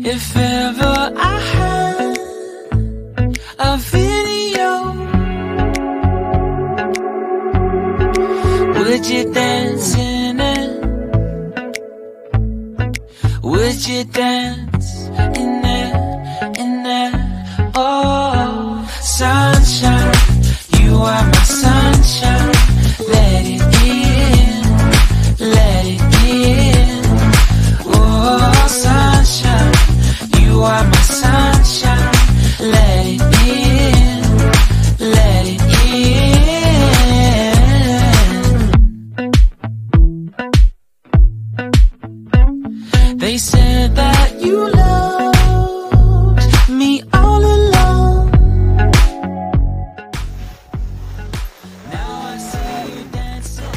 If ever I had a video, would you dance in it? Would you dance in it, in it? Oh, sunshine, you are my sunshine. Let it in, let it in. Oh, sunshine, you are my sunshine. Let it in, let it in. They said that you loved me all along. Now I see you dancing.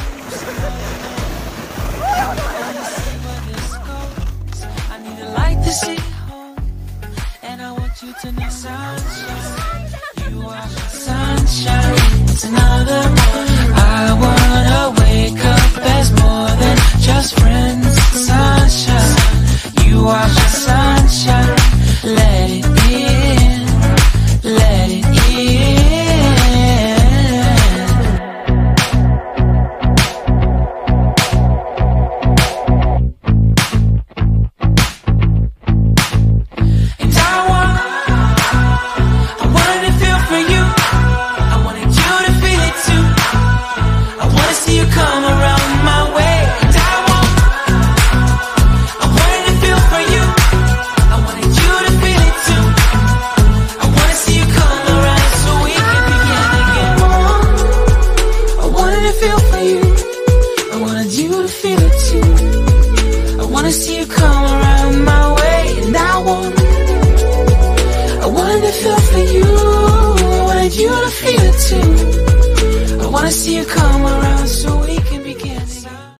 I need a light to see home, and I want you to know, sunshine, you are my sunshine. It's another morning. I wanna wake up as more than just friends. Sunshine, you are my sunshine. Let it in, let it in. And I wanted to feel for you. I wanted you to feel it too. I wanna see you come around my way. And I wanted to feel for you. I wanted you to feel it too. I wanna see you come around so we can begin again. I wanted to feel for you. I wanted you to feel it too. I wanna see you come around my way. And I wanted to feel for you. I wanted you to feel it too. I wanna see you come